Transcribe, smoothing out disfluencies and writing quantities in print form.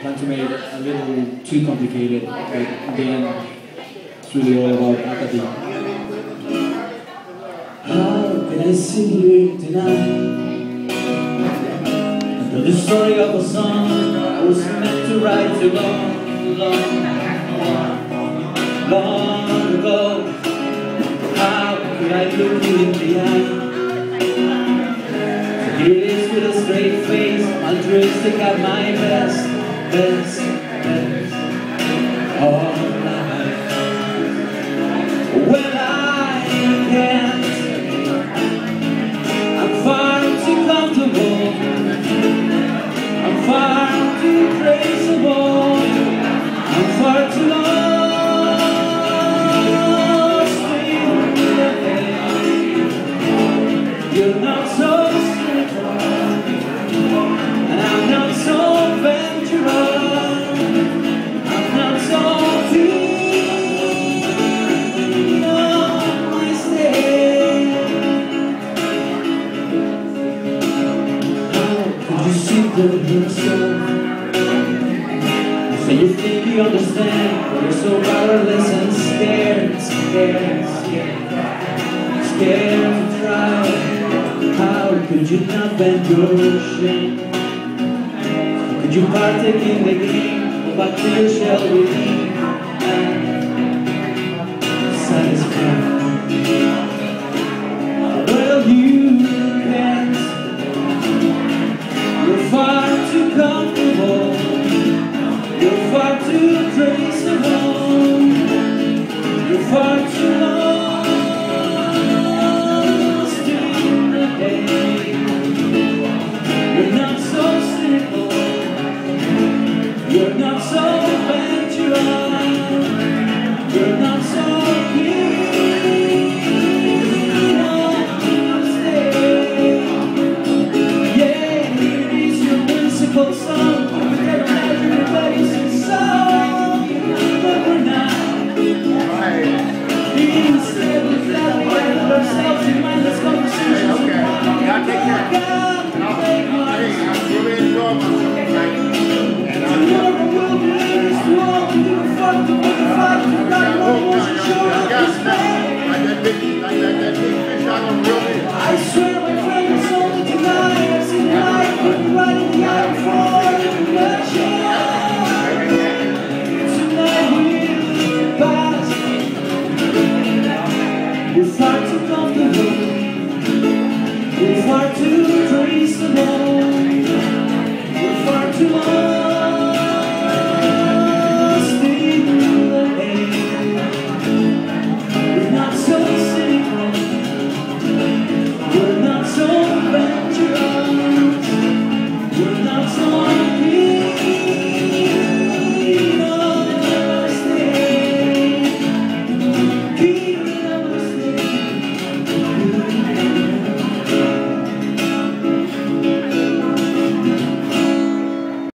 trying to make it a little too complicated, but in the end, it's really all about empathy. How can I sit here tonight and tell the story of a song I was meant to write so long, long ago? How could I look you in the eye? So here it is with a straight face, altruistic at my best, all night. When I can't, I'm far too comfortable, I'm far too traceable, I'm far too lost in the day. You're not so simple, and I'm not so venturous, I'm not so deep on my stay. How could you see that you're so? So you think you understand, but you're so powerless and scared, scared to try. How could you not bend your shame? How could you partake in the game of artificial relief and satisfy? Well, you can't. You're far too comfortable, you're far too traceable, you're far too lost in the day. You're not so simple, you're not so